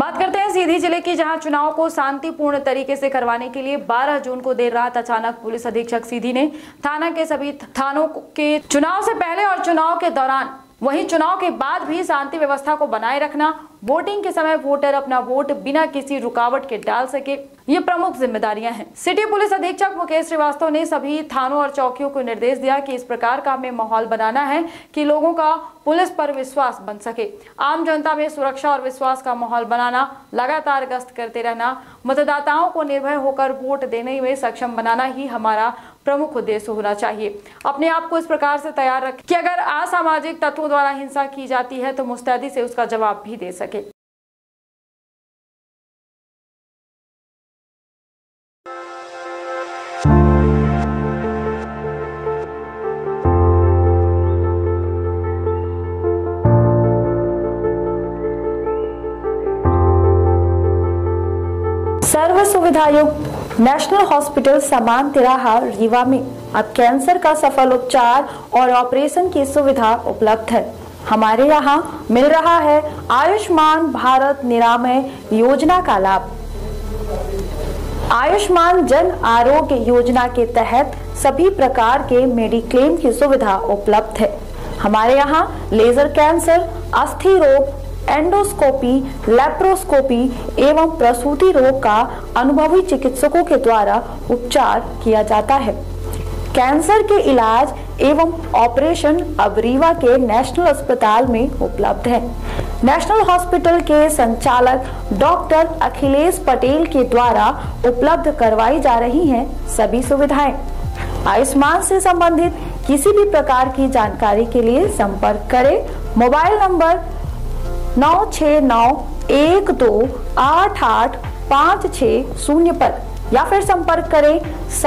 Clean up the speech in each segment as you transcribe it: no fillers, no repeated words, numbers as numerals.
बात करते हैं सीधी जिले की, जहां चुनाव को शांतिपूर्ण तरीके से करवाने के लिए 12 जून को देर रात अचानक पुलिस अधीक्षक सीधी ने थाना के सभी थानों के चुनाव से पहले और चुनाव के दौरान वहीं चुनाव के बाद भी शांति व्यवस्था को बनाए रखना, वोटिंग के समय वोटर अपना वोट बिना किसी रुकावट के डाल सके, ये प्रमुख जिम्मेदारियां हैं। सिटी पुलिस अधीक्षक मुकेश श्रीवास्तव ने सभी थानों और चौकियों को निर्देश दिया कि इस प्रकार का हमें माहौल बनाना है कि लोगों का पुलिस पर विश्वास बन सके। आम जनता में सुरक्षा और विश्वास का माहौल बनाना, लगातार गश्त करते रहना, मतदाताओं को निर्भय होकर वोट देने में सक्षम बनाना ही हमारा प्रमुख उद्देश्य होना चाहिए। अपने आप को इस प्रकार से तैयार रखें कि अगर असामाजिक तत्वों द्वारा हिंसा की जाती है तो मुस्तैदी से उसका जवाब भी दे सके। सर्व सुविधायुक्त नेशनल हॉस्पिटल समान तिराहा रीवा में अब कैंसर का सफल उपचार और ऑपरेशन की सुविधा उपलब्ध है। हमारे यहाँ मिल रहा है आयुष्मान भारत निरामय योजना का लाभ। आयुष्मान जन आरोग्य योजना के तहत सभी प्रकार के मेडिक्लेम की सुविधा उपलब्ध है। हमारे यहाँ लेजर कैंसर, अस्थि रोग, एंडोस्कोपी, लेप्रोस्कोपी एवं प्रसूति रोग का अनुभवी चिकित्सकों के द्वारा उपचार किया जाता है। कैंसर के इलाज एवं ऑपरेशन अब रीवा के नेशनल अस्पताल में उपलब्ध है। नेशनल हॉस्पिटल के संचालक डॉक्टर अखिलेश पटेल के द्वारा उपलब्ध करवाई जा रही हैं सभी सुविधाएं। आयुष्मान से संबंधित किसी भी प्रकार की जानकारी के लिए संपर्क करें मोबाइल नंबर 9691288560 पर या फिर संपर्क करें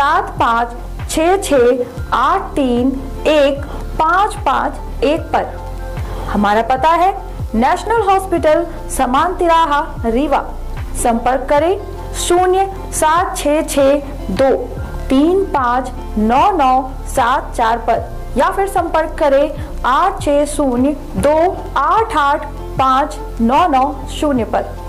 7566831551 पर। हमारा पता है नेशनल हॉस्पिटल समान तिराहा रीवा। संपर्क करें 07662359974 पर या फिर संपर्क करें 8602885990 पर।